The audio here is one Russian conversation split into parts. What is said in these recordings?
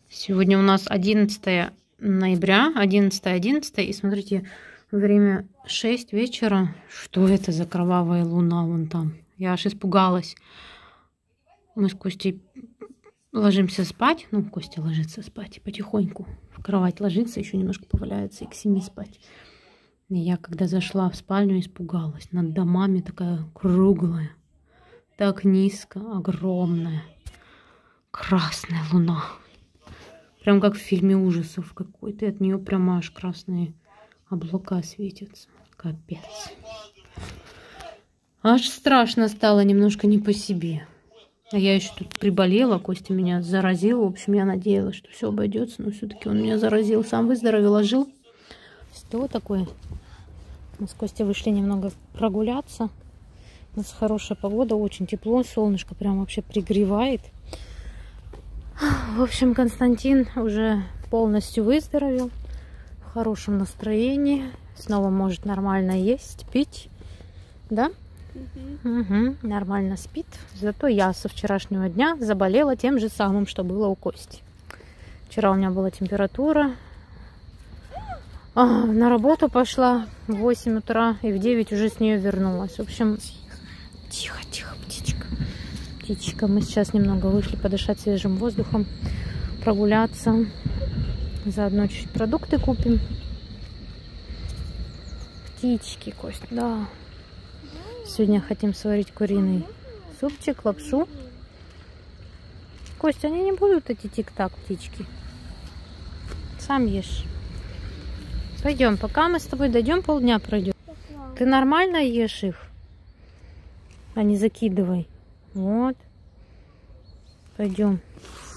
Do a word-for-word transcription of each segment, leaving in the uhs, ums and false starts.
Сегодня у нас одиннадцатое ноября, одиннадцатое одиннадцатое, и смотрите, время шесть вечера. Что это за кровавая луна вон там? Я аж испугалась. Мы с Костей ложимся спать. Ну, Костя ложится спать потихоньку. В кровать ложится, еще немножко поваляется и к семи спать. И я, когда зашла в спальню, испугалась. Над домами такая круглая, так низко, огромная, красная луна. Прям как в фильме ужасов какой-то. От нее прямо аж красные облака светятся. Капец. Аж страшно стало, немножко не по себе. А я еще тут приболела, Костя меня заразил. В общем, я надеялась, что все обойдется, но все-таки он меня заразил. Сам выздоровел, а жил. Что такое? Мы с Костей вышли немного прогуляться. У нас хорошая погода, очень тепло, солнышко прям вообще пригревает. В общем, Константин уже полностью выздоровел, в хорошем настроении, снова может нормально есть, пить, да? Угу. Угу, нормально спит. Зато я со вчерашнего дня заболела тем же самым, что было у Кости. Вчера у меня была температура, а, на работу пошла в восемь утра и в девять уже с нее вернулась. В общем, тихо, тихо, птичка. Птичка. Мы сейчас немного вышли подышать свежим воздухом, прогуляться. Заодно чуть продукты купим. Птички, Кость, да. Сегодня хотим сварить куриный супчик, лапшу. Кость, они не будут эти тик-так, птички. Сам ешь. Пойдем, пока мы с тобой дойдем, полдня пройдет. Ты нормально ешь их? А не закидывай. Вот. Пойдем.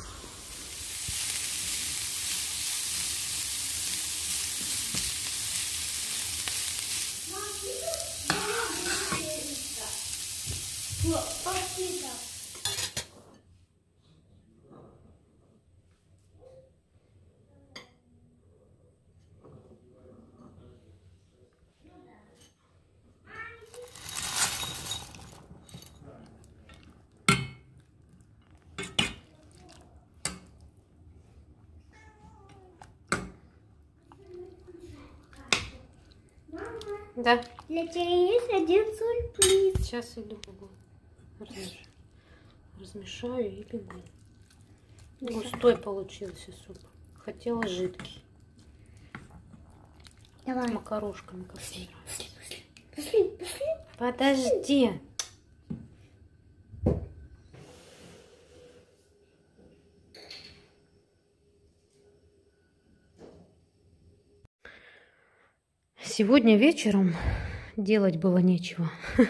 Да. Для тебя есть один сюрприз. Сейчас иду бегу. Размеш... Размешаю и бегу. Густой получился суп. Хотела жидкий. Давай. С макарошками. Как пошли, пошли, пошли, пошли. Подожди. Сегодня вечером делать было нечего.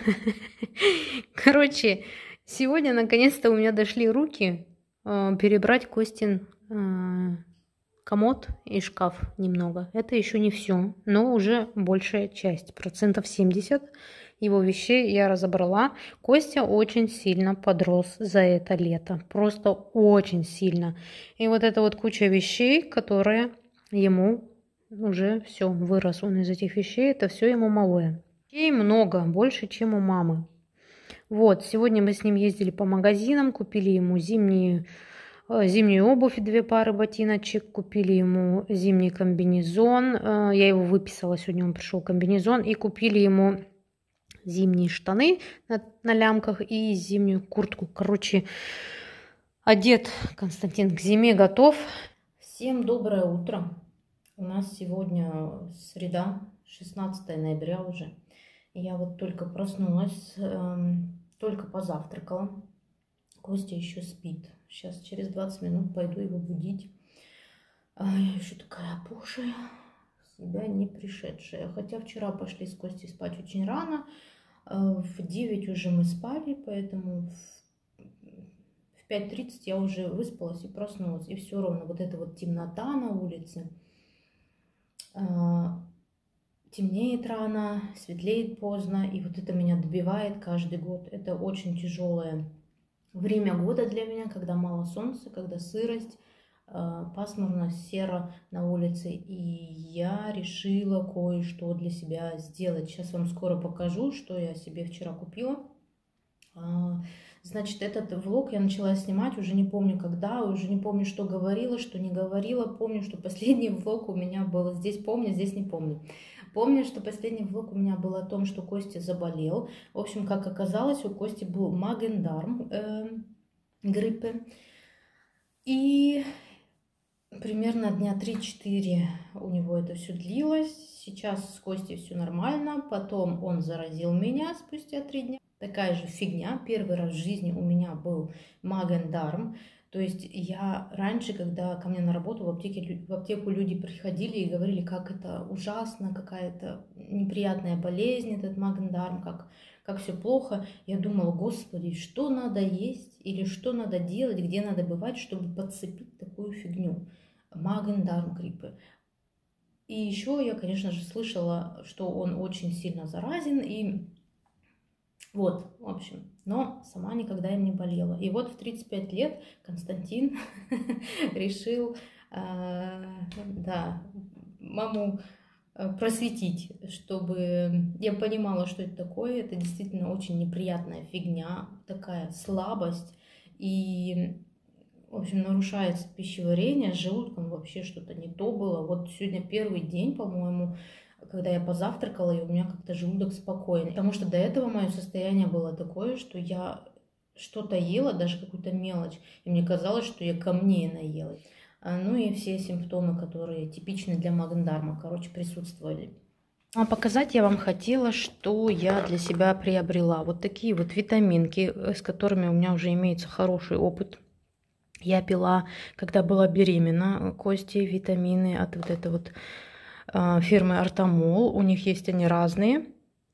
Короче, сегодня наконец-то у меня дошли руки э, перебрать Костин э, комод и шкаф немного. Это еще не все, но уже большая часть, процентов семьдесят его вещей я разобрала. Костя очень сильно подрос за это лето, просто очень сильно. И вот эта вот куча вещей, которые ему уже все, вырос он из этих вещей, это все ему малое. И много, больше, чем у мамы. Вот, сегодня мы с ним ездили по магазинам, купили ему зимние, зимнюю обувь, две пары ботиночек, купили ему зимний комбинезон. Я его выписала, сегодня он пришел комбинезон, и купили ему зимние штаны на, на лямках и зимнюю куртку. Короче, одет Константин к зиме, готов. Всем доброе утро. У нас сегодня среда, шестнадцатое ноября уже. Я вот только проснулась, э, только позавтракала. Костя еще спит. Сейчас через двадцать минут пойду его будить. А я еще такая опухшая, себя не пришедшая. Хотя вчера пошли с Костей спать очень рано. В девять уже мы спали, поэтому в пять тридцать я уже выспалась и проснулась. И все равно вот эта вот темнота на улице. Темнеет рано, светлеет поздно, и вот это меня добивает каждый год. Это очень тяжелое время года для меня, когда мало солнца, когда сырость, пасмурно, серо на улице. И я решила кое-что для себя сделать. Сейчас вам скоро покажу, что я себе вчера купила. Значит, этот влог я начала снимать уже не помню когда, уже не помню, что говорила, что не говорила. Помню, что последний влог у меня был, здесь помню, здесь не помню. Помню, что последний влог у меня был о том, что Костя заболел. В общем, как оказалось, у Кости был Magen-Darm э, гриппы. И примерно дня три-четыре у него это все длилось. Сейчас с Костей все нормально. Потом он заразил меня спустя три дня. Такая же фигня. Первый раз в жизни у меня был Magen-Darm. То есть я раньше, когда ко мне на работу в, аптеке, в аптеку люди приходили и говорили, как это ужасно, какая-то неприятная болезнь, этот Magen-Darm, как, как все плохо. Я думала, господи, что надо есть или что надо делать, где надо бывать, чтобы подцепить такую фигню. Magen-Darm гриппы. И еще я, конечно же, слышала, что он очень сильно заразен, и вот, в общем, но сама никогда им не болела. И вот в тридцать пять лет Константин решил, э, да, маму просветить, чтобы я понимала, что это такое. Это действительно очень неприятная фигня, такая слабость, и, в общем, нарушается пищеварение, с желудком вообще что-то не то было. Вот сегодня первый день, по-моему, когда я позавтракала, и у меня как-то желудок спокойный. Потому что до этого мое состояние было такое, что я что-то ела, даже какую-то мелочь, и мне казалось, что я камней наелась. Ну и все симптомы, которые типичны для Magen-Darm, короче, присутствовали. А показать я вам хотела, что я для себя приобрела. Вот такие вот витаминки, с которыми у меня уже имеется хороший опыт. Я пила, когда была беременна, Кости, витамины от вот этой вот фирмы Артамол. У них есть они разные.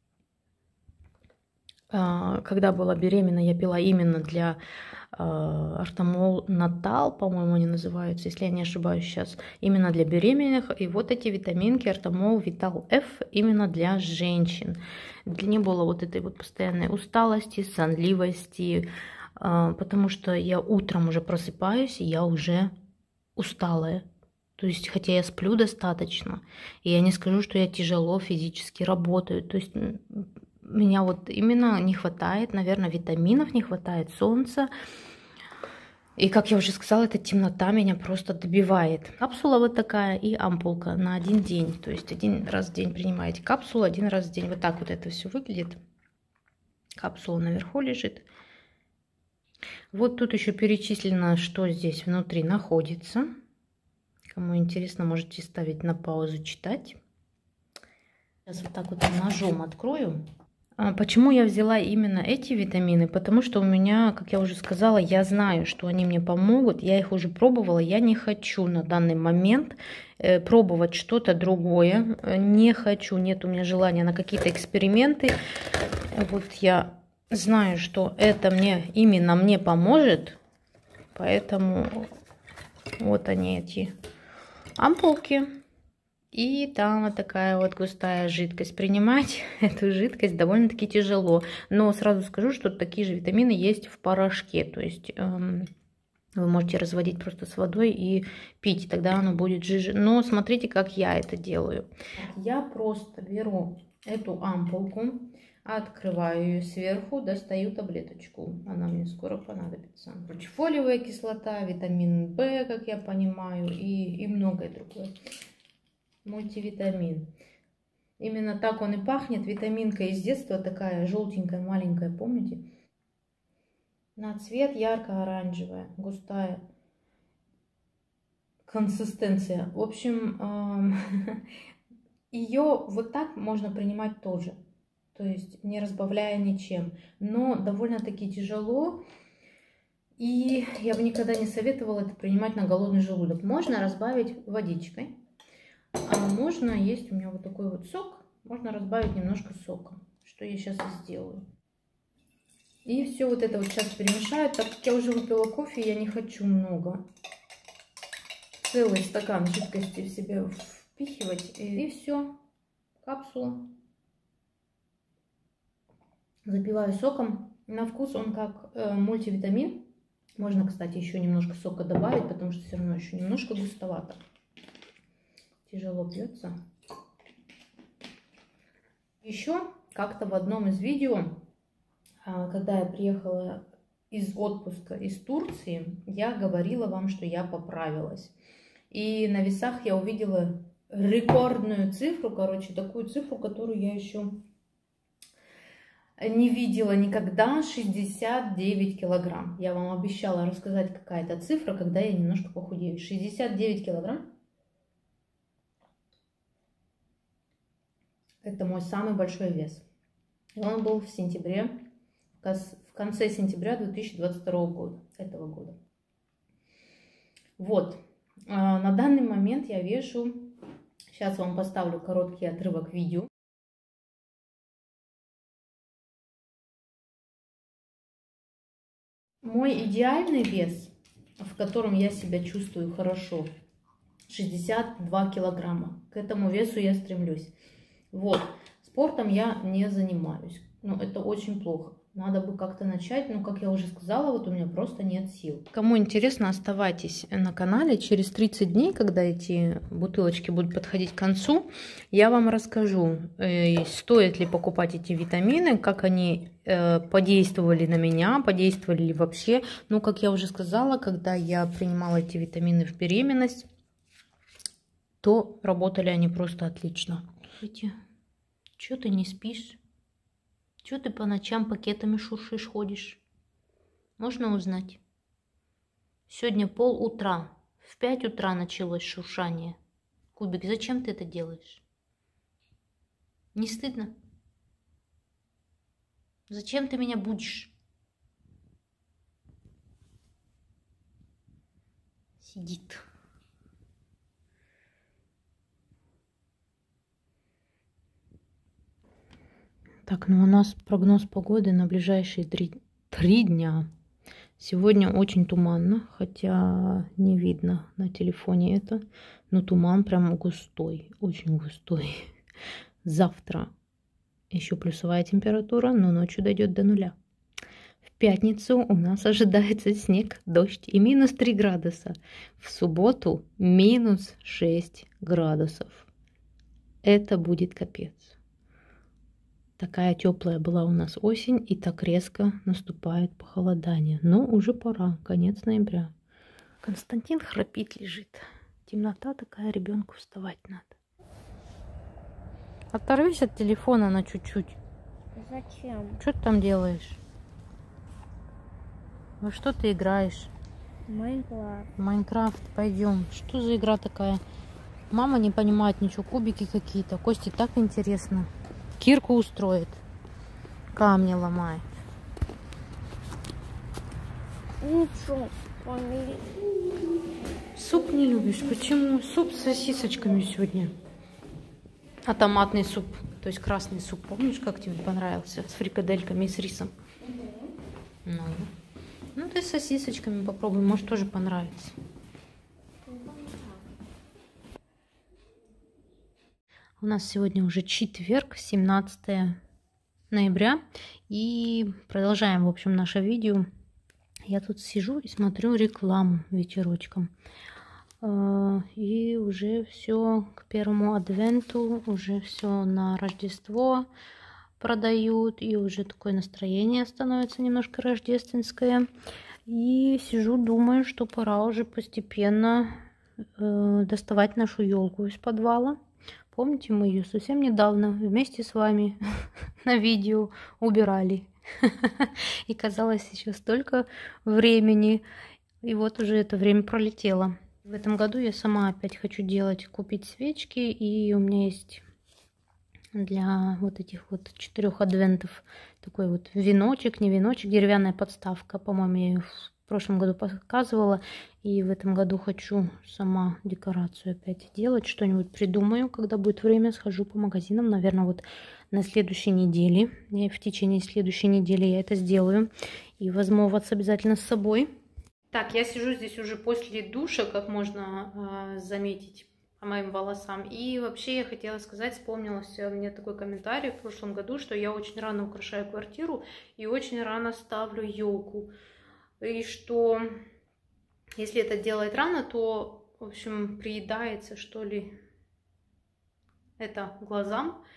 Когда была беременна, я пила именно для Артамол Натал, по-моему, они называются, если я не ошибаюсь сейчас, именно для беременных. И вот эти витаминки Артамол Витал F именно для женщин. Для не было вот этой вот постоянной усталости, сонливости, потому что я утром уже просыпаюсь, и я уже усталая. То есть, хотя я сплю достаточно, и я не скажу, что я тяжело физически работаю. То есть, меня вот именно не хватает, наверное, витаминов, не хватает солнца. И, как я уже сказала, эта темнота меня просто добивает. Капсула вот такая и ампулка на один день. То есть, один раз в день принимаете капсулу, один раз в день. Вот так вот это все выглядит. Капсула наверху лежит. Вот тут еще перечислено, что здесь внутри находится. Кому интересно, можете ставить на паузу, читать. Сейчас вот так вот ножом открою. А почему я взяла именно эти витамины? Потому что у меня, как я уже сказала, я знаю, что они мне помогут. Я их уже пробовала. Я не хочу на данный момент э, пробовать что-то другое. Не хочу, нет у меня желания на какие-то эксперименты. Вот я знаю, что это мне именно мне поможет. Поэтому вот они эти ампулки, и там вот такая вот густая жидкость. Принимать эту жидкость довольно-таки тяжело, но сразу скажу, что такие же витамины есть в порошке, то есть эм, вы можете разводить просто с водой и пить, и тогда оно будет жиже. Но смотрите, как я это делаю. Я просто беру эту ампулку, открываю ее сверху, достаю таблеточку. Она мне скоро понадобится. Короче, фолиевая кислота, витамин В, как я понимаю, и, и многое другое. Мультивитамин. Именно так он и пахнет. Витаминка из детства такая желтенькая, маленькая, помните? На цвет ярко-оранжевая, густая консистенция. В общем, ее вот так можно принимать тоже. То есть не разбавляя ничем. Но довольно-таки тяжело. И я бы никогда не советовала это принимать на голодный желудок. Можно разбавить водичкой. А можно есть у меня вот такой вот сок. Можно разбавить немножко сока. Что я сейчас и сделаю. И все вот это вот сейчас перемешаю. Так как я уже выпила кофе, я не хочу много. Целый стакан жидкости в себя впихивать. И все. Капсула. Запиваю соком. На вкус он как э, мультивитамин. Можно, кстати, еще немножко сока добавить, потому что все равно еще немножко густовато. Тяжело пьется. Еще как-то в одном из видео, когда я приехала из отпуска из Турции я говорила вам, что я поправилась. И на весах я увидела рекордную цифру, короче, такую цифру, которую я еще не видела никогда, шестьдесят девять килограмм. Я вам обещала рассказать, какая это цифра, когда я немножко похудею. шестьдесят девять килограмм. Это мой самый большой вес. И он был в сентябре, в конце сентября две тысячи двадцать второго года, этого года. Вот. На данный момент я вешу, сейчас вам поставлю короткий отрывок видео. Мой идеальный вес, в котором я себя чувствую хорошо, шестьдесят два килограмма. К этому весу я стремлюсь. Вот. Спортом я не занимаюсь. Ну, это очень плохо. Надо бы как-то начать, но, как я уже сказала, вот у меня просто нет сил. Кому интересно, оставайтесь на канале. Через тридцать дней, когда эти бутылочки будут подходить к концу, я вам расскажу, э, стоит ли покупать эти витамины, как они э, подействовали на меня, подействовали ли вообще. Ну, как я уже сказала, когда я принимала эти витамины в беременность, то работали они просто отлично. Чё ты не спишь? Чё ты по ночам пакетами шуршишь, ходишь? Можно узнать? Сегодня пол утра. В пять утра началось шуршание. Кубик, зачем ты это делаешь? Не стыдно? Зачем ты меня будешь? Сидит. Так, ну у нас прогноз погоды на ближайшие три, три дня. Сегодня очень туманно, хотя не видно на телефоне это. Но туман прям густой, очень густой. Завтра еще плюсовая температура, но ночью дойдет до нуля. В пятницу у нас ожидается снег, дождь и минус три градуса. В субботу минус шесть градусов. Это будет капец. Такая теплая была у нас осень, и так резко наступает похолодание. Но уже пора, конец ноября. Константин храпит, лежит. Темнота такая, ребенку вставать надо. Оторвись от телефона на чуть-чуть. Зачем? Что ты там делаешь? Во что ты играешь? Майнкрафт. Майнкрафт, пойдем. Что за игра такая? Мама не понимает ничего, кубики какие-то. Косте так интересно. Кирку устроит, камни ломает. Ничего, помили. Суп не любишь? Почему? Суп с сосисочками сегодня. А томатный суп, то есть красный суп, помнишь, как тебе понравился? С фрикадельками и с рисом. Угу. Ну, ну ты с сосисочками попробуй, может тоже понравится. У нас сегодня уже четверг, семнадцатое ноября, и продолжаем, в общем, наше видео. Я тут сижу и смотрю рекламу вечерочком. И уже все к первому адвенту, уже все на Рождество продают, и уже такое настроение становится немножко рождественское. И сижу, думаю, что пора уже постепенно э, доставать нашу елку из подвала. Помните, мы ее совсем недавно вместе с вами на видео убирали. И казалось, еще столько времени. И вот уже это время пролетело. В этом году я сама опять хочу делать, купить свечки. И у меня есть для вот этих вот четырех адвентов такой вот веночек, не веночек, деревянная подставка. По-моему, я ее в прошлом году показывала. И в этом году хочу сама декорацию опять делать. Что-нибудь придумаю, когда будет время, схожу по магазинам. Наверное, вот на следующей неделе. И в течение следующей недели я это сделаю. И возьму вас обязательно с собой. Так, я сижу здесь уже после душа, как можно э, заметить по моим волосам. И вообще я хотела сказать, вспомнился мне такой комментарий в прошлом году, что я очень рано украшаю квартиру и очень рано ставлю елку. И что если это делать рано, то, в общем, приедается, что ли, это глазам.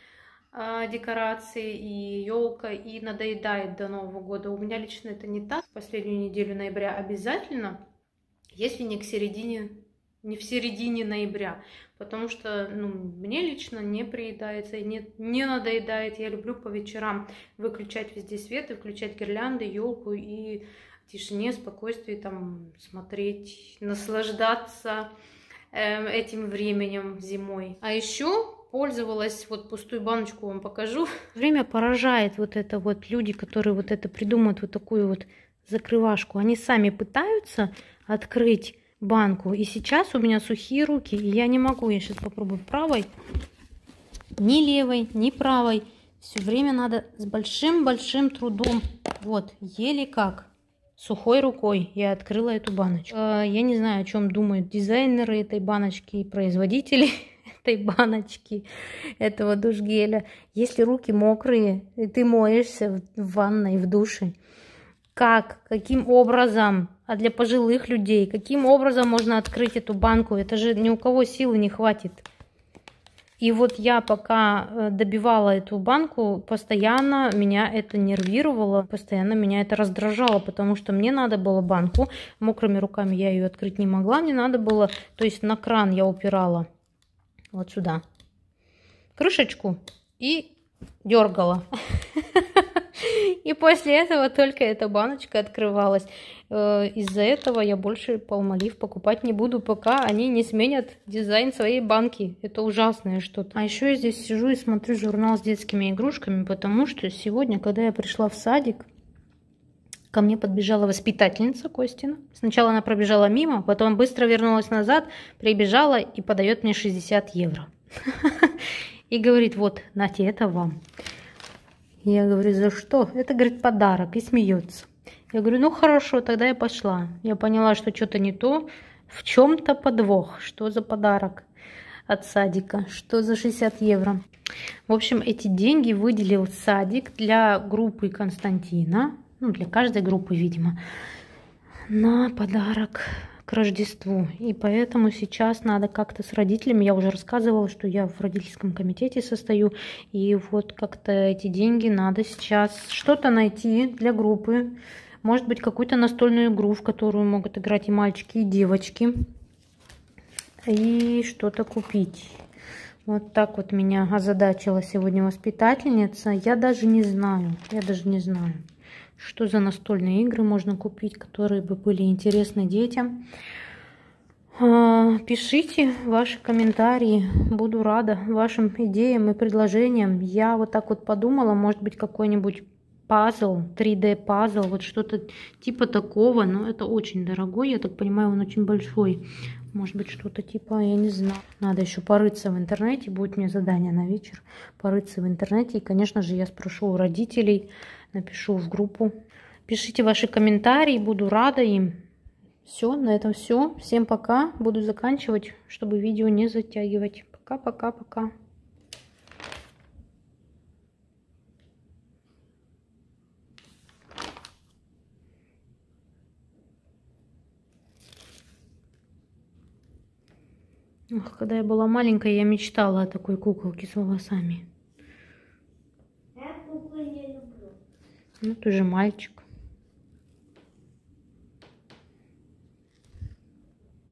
декорации, и елка, и надоедает до Нового года. У меня лично это не так. Последнюю неделю ноября обязательно, если не к середине, не в середине ноября, потому что ну, мне лично не приедается и не, не надоедает. Я люблю по вечерам выключать везде свет и включать гирлянды, елку и в тишине, спокойствии там смотреть, наслаждаться э, этим временем зимой. А еще пользовалась, вот пустую баночку вам покажу. Время поражает вот это вот люди, которые вот это придумают, вот такую вот закрывашку. Они сами пытаются открыть банку. И сейчас у меня сухие руки, и я не могу. Я сейчас попробую правой. Ни левой, ни правой. Все время надо с большим-большим трудом. Вот, еле как. Сухой рукой я открыла эту баночку. Я не знаю, о чем думают дизайнеры этой баночки и производители этой баночки, этого душгеля. Если руки мокрые, и ты моешься в ванной, в душе, как, каким образом, а для пожилых людей, каким образом можно открыть эту банку? Это же ни у кого силы не хватит. И вот я пока добивала эту банку, постоянно меня это нервировало, постоянно меня это раздражало, потому что мне надо было банку, мокрыми руками я ее открыть не могла, мне надо было, то есть на кран я упирала вот сюда крышечку и дергала. И после этого только эта баночка открывалась. Из-за этого я больше Palmolive покупать не буду, пока они не сменят дизайн своей банки. Это ужасное что-то. А еще я здесь сижу и смотрю журнал с детскими игрушками, потому что сегодня, когда я пришла в садик, ко мне подбежала воспитательница Костина. Сначала она пробежала мимо, потом быстро вернулась назад, прибежала и подает мне шестьдесят евро. И говорит, вот, нате, это вам. Я говорю, за что? Это, говорит, подарок. И смеется. Я говорю, ну хорошо, тогда я пошла. Я поняла, что что-то не то. В чем-то подвох. Что за подарок от садика? Что за шестьдесят евро? В общем, эти деньги выделил садик для группы Константина. Ну, для каждой группы, видимо. На подарок к Рождеству. И поэтому сейчас надо как-то с родителями, я уже рассказывала, что я в родительском комитете состою, и вот как-то эти деньги надо сейчас что-то найти для группы, может быть, какую-то настольную игру, в которую могут играть и мальчики, и девочки, и что-то купить. Вот так вот меня озадачила сегодня воспитательница. Я даже не знаю, я даже не знаю, что за настольные игры можно купить, которые бы были интересны детям. Пишите ваши комментарии. Буду рада вашим идеям и предложениям. Я вот так вот подумала, может быть, какой-нибудь пазл, три дэ пазл, вот что-то типа такого. Но это очень дорогой, я так понимаю, он очень большой. Может быть, что-то типа, я не знаю. Надо еще порыться в интернете. Будет мне задание на вечер. Порыться в интернете. И, конечно же, я спрошу у родителей. Напишу в группу. Пишите ваши комментарии. Буду рада им. Все, на этом все. Всем пока. Буду заканчивать, чтобы видео не затягивать. Пока-пока-пока. Ох, когда я была маленькая, я мечтала о такой куколке с волосами. Я куклы не люблю. Ну, ты же мальчик.